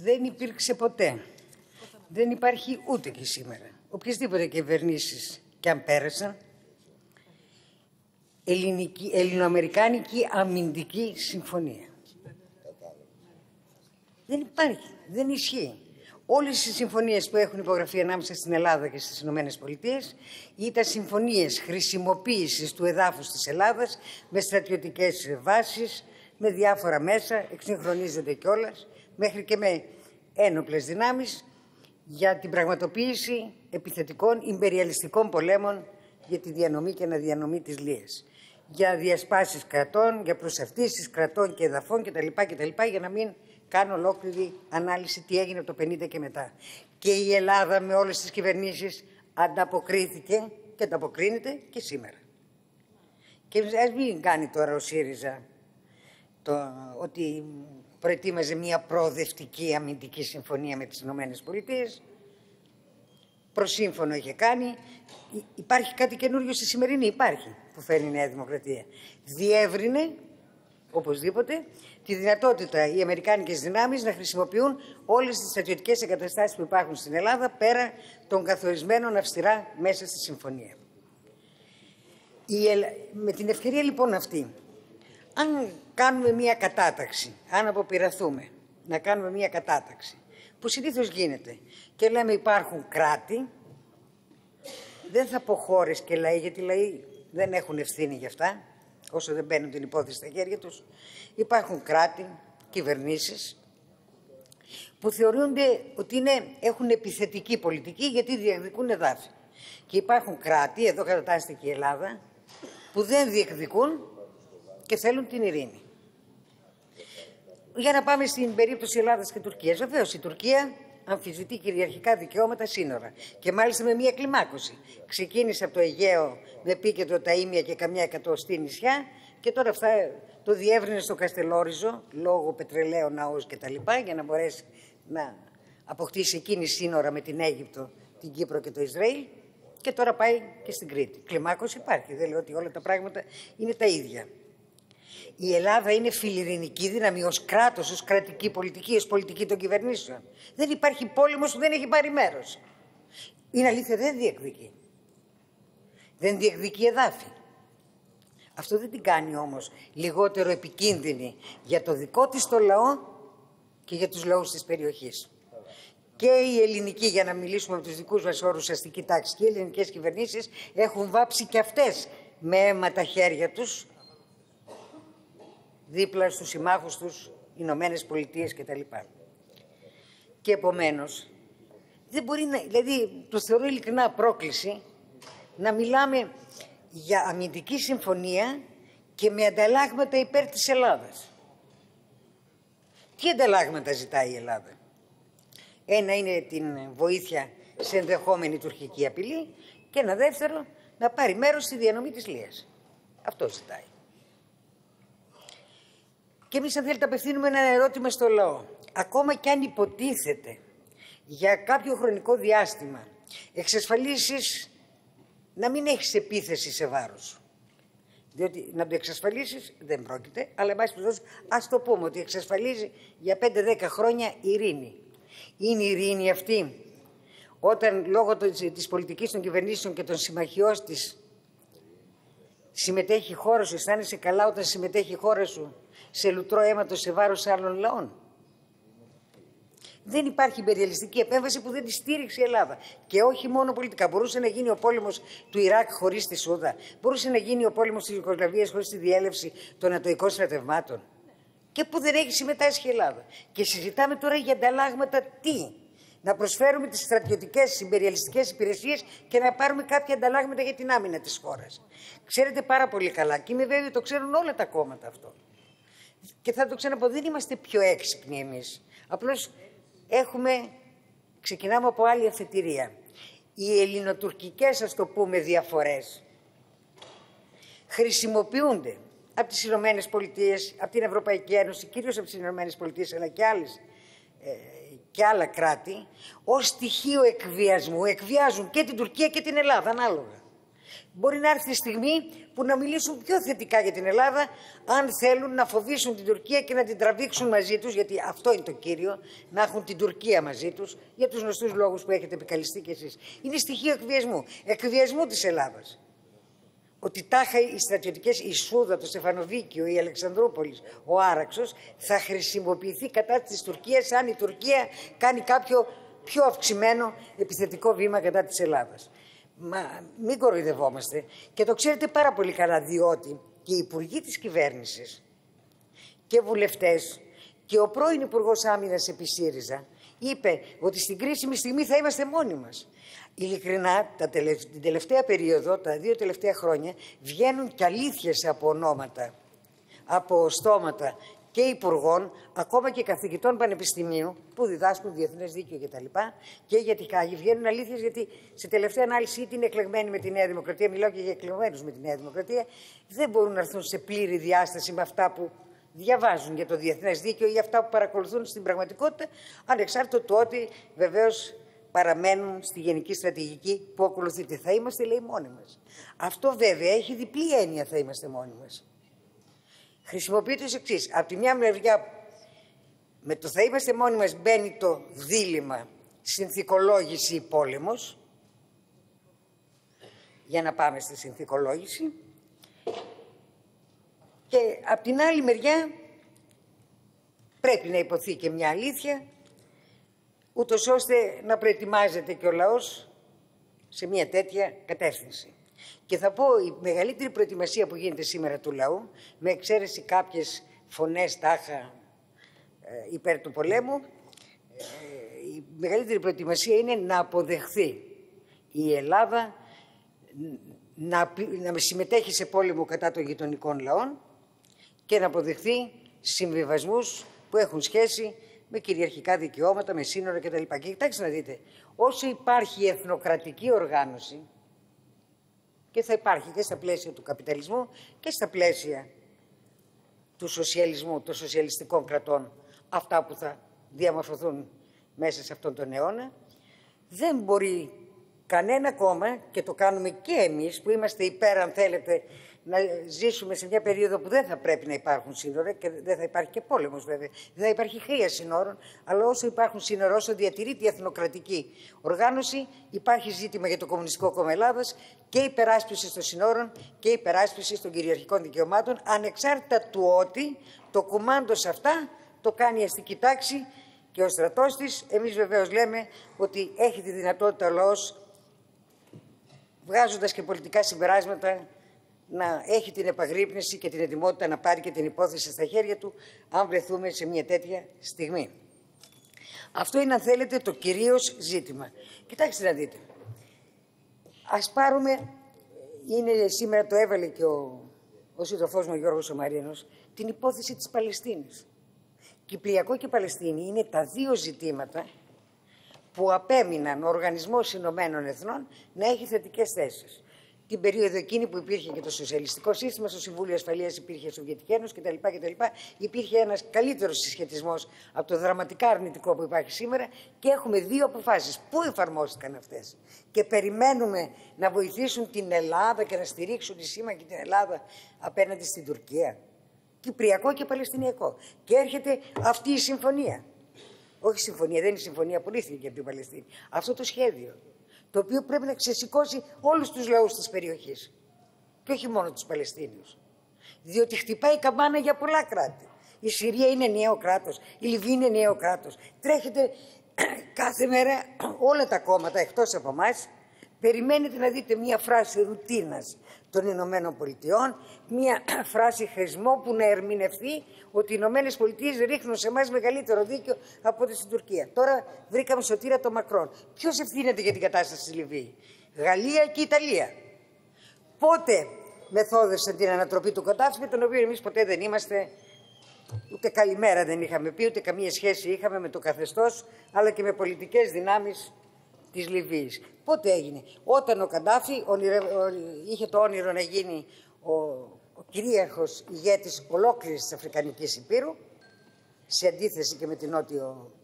δεν υπήρξε ποτέ. Δεν υπάρχει ούτε και σήμερα. Οποιασδήποτε κυβερνήσεις και αν πέρασαν, ελληνοαμερικάνικη αμυντική συμφωνία. Δεν υπάρχει, δεν ισχύει. Όλες οι συμφωνίες που έχουν υπογραφεί ανάμεσα στην Ελλάδα και στις Ηνωμένες Πολιτείες ήταν συμφωνίες χρησιμοποίησης του εδάφους της Ελλάδας με στρατιωτικές βάσεις, με διάφορα μέσα, εξυγχρονίζονται κιόλας, μέχρι και με ένοπλες δυνάμεις για την πραγματοποίηση επιθετικών ιμπεριαλιστικών πολέμων για τη διανομή και αναδιανομή της Λίας. Για διασπάσεις κρατών, για προσαρτήσεις κρατών και εδαφών κτλ. Για να μην κάνω ολόκληρη ανάλυση τι έγινε από το 50 και μετά. Και η Ελλάδα με όλες τις κυβερνήσεις ανταποκρίθηκε και ανταποκρίνεται και σήμερα. Και ας μην κάνει τώρα ο ΣΥΡΙΖΑ ότι προετοίμαζε μια προοδευτική αμυντική συμφωνία με τις Ηνωμένες Πολιτείες. Προσύμφωνο είχε κάνει. Υπάρχει κάτι καινούριο στη σημερινή, υπάρχει, που φέρνει η Νέα Δημοκρατία. Διεύρυνε, οπωσδήποτε, τη δυνατότητα οι αμερικάνικες δυνάμεις να χρησιμοποιούν όλες τις στρατιωτικές εγκαταστάσεις που υπάρχουν στην Ελλάδα πέρα των καθορισμένων αυστηρά μέσα στη συμφωνία. Με την ευκαιρία λοιπόν αυτή, αν κάνουμε μία κατάταξη, αν αποπειραθούμε να κάνουμε μία κατάταξη, που συνήθως γίνεται, και λέμε υπάρχουν κράτη, δεν θα πω χώρες και λαοί, γιατί οι λαοί δεν έχουν ευθύνη γι' αυτά, όσο δεν μπαίνουν την υπόθεση στα χέρια τους. Υπάρχουν κράτη, κυβερνήσεις, που θεωρούνται ότι έχουν επιθετική πολιτική γιατί διεκδικούν εδάφη. Και υπάρχουν κράτη, εδώ κατατάσσεται και η Ελλάδα, που δεν διεκδικούν και θέλουν την ειρήνη. Για να πάμε στην περίπτωση Ελλάδας και Τουρκίας. Βεβαίως η Τουρκία αμφισβητεί κυριαρχικά δικαιώματα σύνορα και μάλιστα με μία κλιμάκωση. Ξεκίνησε από το Αιγαίο με επίκεντρο τα Ήμια και καμιά εκατοστή νησιά και τώρα αυτά το διεύρυνε στο Καστελόριζο λόγω πετρελαίου, ναός κτλ. Για να μπορέσει να αποκτήσει εκείνη σύνορα με την Αίγυπτο, την Κύπρο και το Ισραήλ και τώρα πάει και στην Κρήτη. Κλιμάκωση υπάρχει, δεν λέω ότι όλα τα πράγματα είναι τα ίδια. Η Ελλάδα είναι φιλιρηνική δύναμη ως κράτος, ως κρατική πολιτική, ως πολιτική των κυβερνήσεων. Δεν υπάρχει πόλεμος που δεν έχει πάρει μέρος. Είναι αλήθεια, δεν διεκδικεί. Δεν διεκδικεί εδάφη. Αυτό δεν την κάνει όμως λιγότερο επικίνδυνη για το δικό της το λαό και για τους λαούς της περιοχής. Και η ελληνική, για να μιλήσουμε από τους δικούς μας όρους, αστική τάξη, και οι ελληνικές κυβερνήσεις έχουν βάψει και αυτές με αίμα τα χέρια τους δίπλα στους συμμάχους τους, Ηνωμένες Πολιτείες κτλ. Και επομένως, δεν μπορεί να, δηλαδή το θεωρώ ειλικρινά πρόκληση να μιλάμε για αμυντική συμφωνία και με ανταλλάγματα υπέρ της Ελλάδας. Τι ανταλλάγματα ζητάει η Ελλάδα? Ένα είναι την βοήθεια σε ενδεχόμενη τουρκική απειλή και ένα δεύτερο να πάρει μέρος στη διανομή της Λίας. Αυτό ζητάει. Και εμείς, αν θέλετε, απευθύνουμε ένα ερώτημα στο λαό. Ακόμα κι αν υποτίθεται για κάποιο χρονικό διάστημα εξασφαλίσεις να μην έχεις επίθεση σε βάρος. Διότι να το εξασφαλίσεις δεν πρόκειται, αλλά εν πάση περιπτώσει ας το πούμε ότι εξασφαλίζει για 5-10 χρόνια ειρήνη. Είναι η ειρήνη αυτή όταν λόγω της πολιτικής των κυβερνήσεων και των συμμαχιών της συμμετέχει η χώρα σου, αισθάνεσαι καλά όταν συμμετέχει η χώρα σου σε λουτρό αίματος σε βάρος άλλων λαών? Δεν υπάρχει ιμπεριαλιστική επέμβαση που δεν τη στήριξε η Ελλάδα. Και όχι μόνο πολιτικά. Μπορούσε να γίνει ο πόλεμος του Ιράκ χωρίς τη Σούδα. Μπορούσε να γίνει ο πόλεμος της Ιουγκοσλαβίας χωρίς τη διέλευση των ατοικών στρατευμάτων. Και που δεν έχει συμμετάσχει η Ελλάδα. Και συζητάμε τώρα για ανταλλάγματα τι? Να προσφέρουμε τις στρατιωτικές ιμπεριαλιστικές υπηρεσίες και να πάρουμε κάποια ανταλλάγματα για την άμυνα της χώρας. Ξέρετε πάρα πολύ καλά, και είμαι βέβαιη το ξέρουν όλα τα κόμματα αυτό. Και θα το ξαναπώ, δεν είμαστε πιο έξυπνοι εμείς. Απλώς ξεκινάμε από άλλη αφετηρία. Οι ελληνοτουρκικές, ας το πούμε, διαφορές χρησιμοποιούνται από τις Ηνωμένες Πολιτείες, από την Ευρωπαϊκή Ένωση, κυρίως από τις Ηνωμένες Πολιτείες, αλλά και άλλα κράτη, ως στοιχείο εκβιασμού. Εκβιάζουν και την Τουρκία και την Ελλάδα, ανάλογα. Μπορεί να έρθει η στιγμή που να μιλήσουν πιο θετικά για την Ελλάδα, αν θέλουν να φοβήσουν την Τουρκία και να την τραβήξουν μαζί τους, γιατί αυτό είναι το κύριο, να έχουν την Τουρκία μαζί τους, για τους γνωστούς λόγους που έχετε επικαλυστεί κι εσείς. Είναι στοιχείο εκβιασμού της Ελλάδας. Ότι τάχα οι στρατιωτικές, η Σούδα, το Στεφανοβίκιο, η Αλεξανδρούπολης, ο Άραξος, θα χρησιμοποιηθεί κατά της Τουρκίας αν η Τουρκία κάνει κάποιο πιο αυξημένο επιθετικό βήμα κατά της Ελλάδας. Μα μην κοροϊδευόμαστε, και το ξέρετε πάρα πολύ καλά, διότι και οι υπουργοί της κυβέρνησης και βουλευτές και ο πρώην Υπουργός Άμυνας επί ΣΥΡΙΖΑ είπε ότι στην κρίσιμη στιγμή θα είμαστε μόνοι μας. Ειλικρινά, την τελευταία περίοδο, τα 2 τελευταία χρόνια, βγαίνουν κι αλήθειες από ονόματα, από στόματα και υπουργών, ακόμα και καθηγητών πανεπιστημίου που διδάσκουν διεθνές δίκαιο κτλ. Και για τη Χάγη βγαίνουν αλήθειες, γιατί σε τελευταία ανάλυση είτε είναι εκλεγμένοι με τη Νέα Δημοκρατία, μιλάω και για εκλεγμένους με τη Νέα Δημοκρατία, δεν μπορούν να έρθουν σε πλήρη διάσταση με αυτά που διαβάζουν για το διεθνές δίκαιο ή αυτά που παρακολουθούν στην πραγματικότητα, ανεξάρτητα του ότι βεβαίως παραμένουν στη γενική στρατηγική που ακολουθείται. Θα είμαστε, λέει, μόνοι μας. Αυτό βέβαια έχει διπλή έννοια, θα είμαστε μόνοι μας. Χρησιμοποιείται ως εξής. Από τη μια μεριά, με το θα είμαστε μόνοι μας μπαίνει το δίλημμα συνθηκολόγηση ή πόλεμος, για να πάμε στη συνθηκολόγηση, και από την άλλη μεριά πρέπει να υποθεί και μια αλήθεια, ούτως ώστε να προετοιμάζεται και ο λαός σε μια τέτοια κατεύθυνση. Και θα πω, η μεγαλύτερη προετοιμασία που γίνεται σήμερα του λαού, με εξαίρεση κάποιες φωνές τάχα υπέρ του πολέμου, η μεγαλύτερη προετοιμασία είναι να αποδεχθεί η Ελλάδα να συμμετέχει σε πόλεμο κατά των γειτονικών λαών και να αποδεχθεί συμβιβασμούς που έχουν σχέση με κυριαρχικά δικαιώματα, με σύνορα κτλ. Και κοιτάξτε να δείτε, όσο υπάρχει εθνοκρατική οργάνωση, και θα υπάρχει και στα πλαίσια του καπιταλισμού και στα πλαίσια του σοσιαλισμού, των σοσιαλιστικών κρατών, αυτά που θα διαμορφωθούν μέσα σε αυτόν τον αιώνα, δεν μπορεί κανένα κόμμα, και το κάνουμε και εμείς που είμαστε υπέρ, αν θέλετε, να ζήσουμε σε μια περίοδο που δεν θα πρέπει να υπάρχουν σύνορα και δεν θα υπάρχει και πόλεμος βέβαια. Δεν θα υπάρχει χρία σύνορων, αλλά όσο υπάρχουν σύνορα, όσο διατηρείται η εθνοκρατική οργάνωση, υπάρχει ζήτημα για το Κομμουνιστικό Κόμμα Ελλάδας και υπεράσπιση των σύνορων και υπεράσπιση των κυριαρχικών δικαιωμάτων, ανεξάρτητα του ότι το κουμάντο σε αυτά το κάνει η αστική τάξη και ο στρατός της. Εμείς βεβαίως λέμε ότι έχει τη δυνατότητα ο λαός, βγάζοντας και πολιτικά συμπεράσματα, να έχει την επαγρύπνηση και την ετοιμότητα να πάρει και την υπόθεση στα χέρια του, αν βρεθούμε σε μια τέτοια στιγμή. Αυτό είναι, αν θέλετε, το κυρίως ζήτημα. Κοιτάξτε να δείτε. Ας πάρουμε, είναι σήμερα το έβαλε και ο σύντροφός μου ο Γιώργος ο Μαρίνος, την υπόθεση της Παλαιστίνης. Κυπριακό και Παλαιστίνη είναι τα δύο ζητήματα που απέμειναν ο Οργανισμός Ηνωμένων Εθνών να έχει θετικές θέσεις. Την περίοδο εκείνη που υπήρχε και το σοσιαλιστικό σύστημα, στο Συμβούλιο Ασφαλείας υπήρχε η Σοβιετική Ένωση κτλ. Υπήρχε ένας καλύτερος συσχετισμός από το δραματικά αρνητικό που υπάρχει σήμερα και έχουμε δύο αποφάσεις. Πού εφαρμόστηκαν αυτές? Και περιμένουμε να βοηθήσουν την Ελλάδα και να στηρίξουν τη σήμα και την Ελλάδα απέναντι στην Τουρκία. Κυπριακό και Παλαιστινιακό. Και έρχεται αυτή η συμφωνία. Όχι συμφωνία, δεν είναι συμφωνία που λύθηκε και από την Παλαιστίνη. Αυτό το σχέδιο, το οποίο πρέπει να ξεσηκώσει όλους τους λαούς της περιοχής και όχι μόνο τους Παλαιστίνιους. Διότι χτυπάει η καμπάνα για πολλά κράτη. Η Συρία είναι νέο κράτος, η Λιβύη είναι νέο κράτος. Τρέχετε κάθε μέρα όλα τα κόμματα εκτός από εμάς. Περιμένετε να δείτε μία φράση ρουτίνας των Ηνωμένων Πολιτειών, μία φράση χρησμό που να ερμηνευτεί ότι οι Ηνωμένες Πολιτείες ρίχνουν σε εμάς μεγαλύτερο δίκαιο από ό,τι στην Τουρκία. Τώρα βρήκαμε σωτήρα το Μακρόν. Ποιος ευθύνεται για την κατάσταση στη Λιβύη? Γαλλία και Ιταλία. Πότε μεθόδευσαν την ανατροπή του Καντάφη, με τον οποίο εμείς ποτέ δεν είμαστε, ούτε καλημέρα δεν είχαμε πει, ούτε καμία σχέση είχαμε με το καθεστώς, αλλά και με πολιτικές δυνάμεις της Λιβύης. Πότε έγινε? Όταν ο Καντάφη είχε το όνειρο να γίνει ο κυρίαρχος ηγέτης ολόκληρης της Αφρικανικής Υπήρου, σε αντίθεση και με την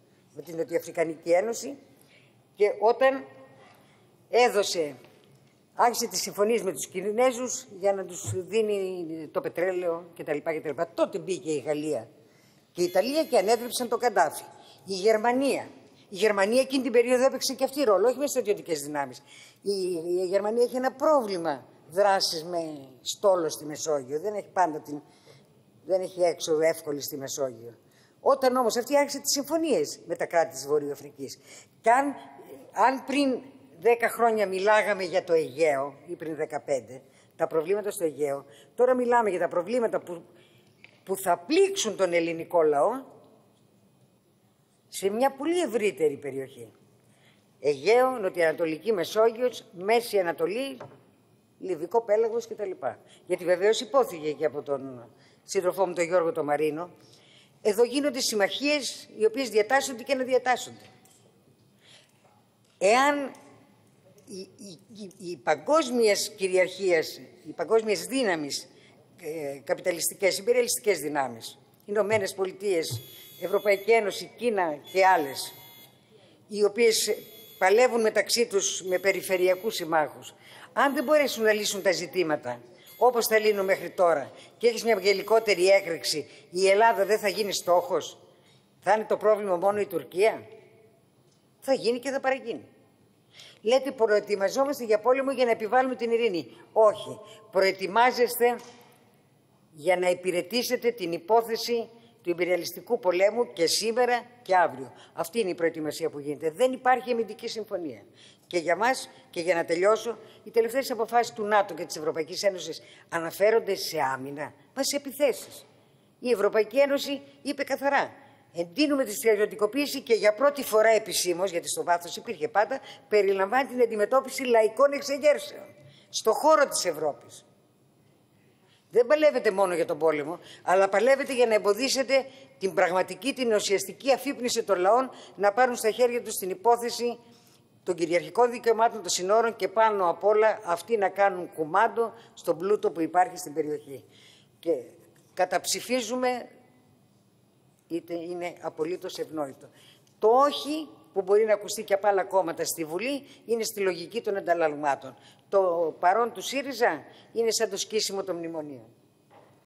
Νοτιοαφρικανική Ένωση, και όταν έδωσε άρχισε τις συμφωνίες με τους Κινέζους για να τους δίνει το πετρέλαιο κτλ. Τότε μπήκε η Γαλλία και η Ιταλία και ανέτρεψαν τον Καντάφη. Η Γερμανία εκείνη την περίοδο έπαιξε και αυτή ρόλο, όχι με στρατιωτικές δυνάμεις. Η Γερμανία έχει ένα πρόβλημα δράσης με στόλο στη Μεσόγειο. Δεν έχει έξοδο εύκολη στη Μεσόγειο. Όταν όμως αυτή άρχισε τις συμφωνίες με τα κράτη της Βορειοαφρικής. Και αν πριν 10 χρόνια μιλάγαμε για το Αιγαίο ή πριν 15, τα προβλήματα στο Αιγαίο, τώρα μιλάμε για τα προβλήματα που θα πλήξουν τον ελληνικό λαό σε μια πολύ ευρύτερη περιοχή. Αιγαίο, Νοτιοανατολική Μεσόγειος, Μέση Ανατολή, Λιβικό Πέλαγος κτλ. Γιατί βεβαίως υπόθηκε και από τον σύντροφό μου τον Γιώργο τον Μαρίνο, εδώ γίνονται συμμαχίες οι οποίες διατάσσονται και να διατάσσονται. Εάν οι παγκόσμιες κυριαρχίες, οι παγκόσμιες δύναμεις, καπιταλιστικές, ιμπεριαλιστικές δυνάμεις, Ηνωμένες Πολιτείες, Ευρωπαϊκή Ένωση, Κίνα και άλλες, οι οποίες παλεύουν μεταξύ τους με περιφερειακούς συμμάχους, αν δεν μπορέσουν να λύσουν τα ζητήματα όπως θα λύνουν μέχρι τώρα και έχεις μια γενικότερη έκρηξη, η Ελλάδα δεν θα γίνει στόχος, θα είναι το πρόβλημα μόνο η Τουρκία, θα γίνει και θα παραγίνει. Λέτε προετοιμαζόμαστε για πόλεμο για να επιβάλλουμε την ειρήνη. Όχι, προετοιμάζεστε για να υπηρετήσετε την υπόθεση του ιμπεριαλιστικού πολέμου και σήμερα και αύριο. Αυτή είναι η προετοιμασία που γίνεται. Δεν υπάρχει αμυντική συμφωνία. Και για μας, και για να τελειώσω, οι τελευταίες αποφάσεις του ΝΑΤΟ και της Ευρωπαϊκής Ένωσης αναφέρονται σε άμυνα, μα σε επιθέσεις. Η Ευρωπαϊκή Ένωση είπε καθαρά: εντείνουμε τη στρατιωτικοποίηση και για πρώτη φορά επισήμως, γιατί στο βάθος υπήρχε πάντα, περιλαμβάνει την αντιμετώπιση λαϊκών εξεγέρσεων στο χώρο της Ευρώπης. Δεν παλεύετε μόνο για τον πόλεμο, αλλά παλεύετε για να εμποδίσετε την πραγματική, την ουσιαστική αφύπνιση των λαών να πάρουν στα χέρια τους την υπόθεση των κυριαρχικών δικαιωμάτων των συνόρων και πάνω απ' όλα αυτοί να κάνουν κουμάντο στον πλούτο που υπάρχει στην περιοχή. Και καταψηφίζουμε, είτε είναι απολύτως ευνόητο. Το όχι που μπορεί να ακουστεί και από άλλα κόμματα στη Βουλή είναι στη λογική των ανταλλαγμάτων. Το παρόν του ΣΥΡΙΖΑ είναι σαν το σκίσιμο των μνημονίων.